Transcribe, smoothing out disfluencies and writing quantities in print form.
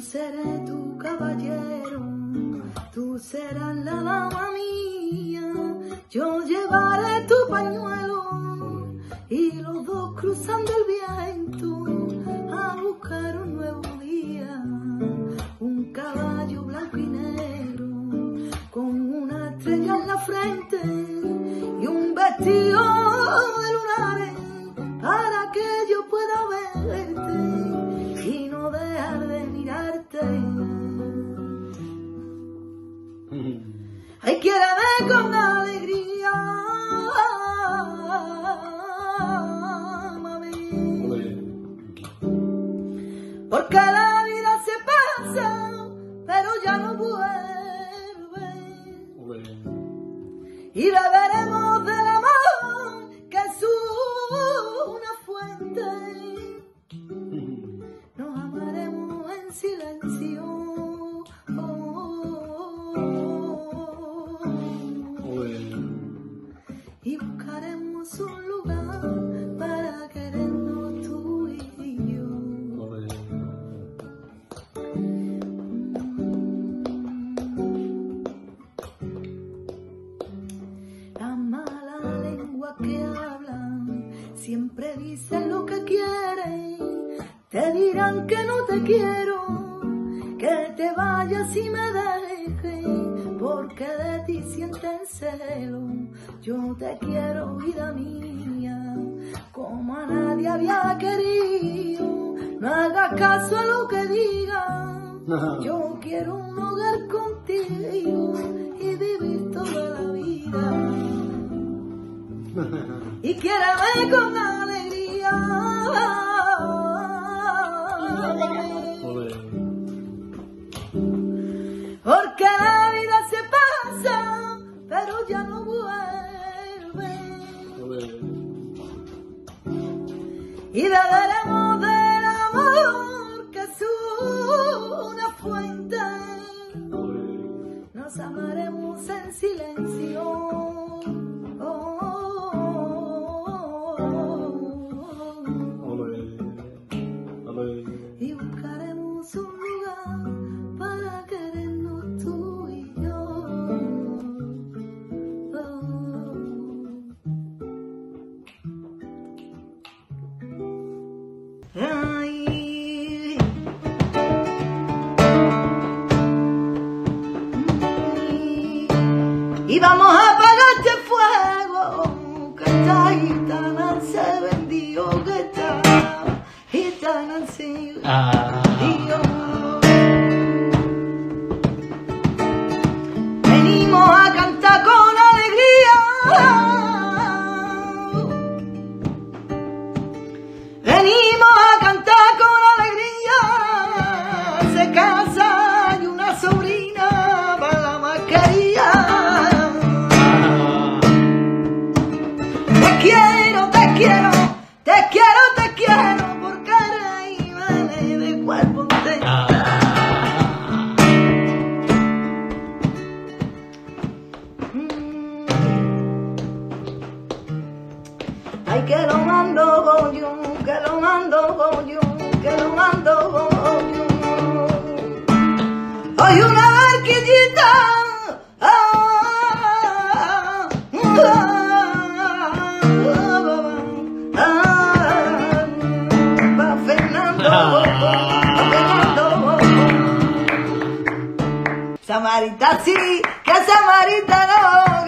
seré tu caballero, tú serás la dama mía, yo llevaré tu pañuelo y los dos cruzando el viento a buscar un nuevo día, un caballo blanco y negro con una estrella en la frente y un vestido de lunares para que yo pueda verte y no dejar de mirarte. Ay, quiéreme con alegría, mami, porque la vida se pasa, pero ya no vuelve. Y beberemos del amor que es una fuente. Nos amaremos en silencio. Y buscaremos un lugar para querernos tú y yo. La mala lengua que hablan siempre dicen lo que quieren. Te dirán que no te quiero, que te vayas y me dejes, porque de ti sienten celo. Yo te quiero, vida mía, como a nadie había querido. No hagas caso a lo que digan. Yo quiero un hogar contigo y vivir toda la vida. Y quiéreme con alegría, porque la vida se pasa, pero ya no vuelve. Y beberemos del amor que es una fuente. Nos amaremos en silencio. Y buscaremos un lugar para querernos tú y yo. Ay. Y vamos a apagar este fuego, que esta gitana se vendió, que esta gitana se vendió. Venimos a cantar con alegría, venimos a cantar con alegría. Se casa y una sobrina para la mascarilla. Te quiero, te quiero, te quiero, te quiero, porque eres de cuerpo entero. Ay, que lo mando yo, que lo mando yo, que lo mando yo. Hoy una barquillita, pa' Fernando, Samarita sí, que Samarita no.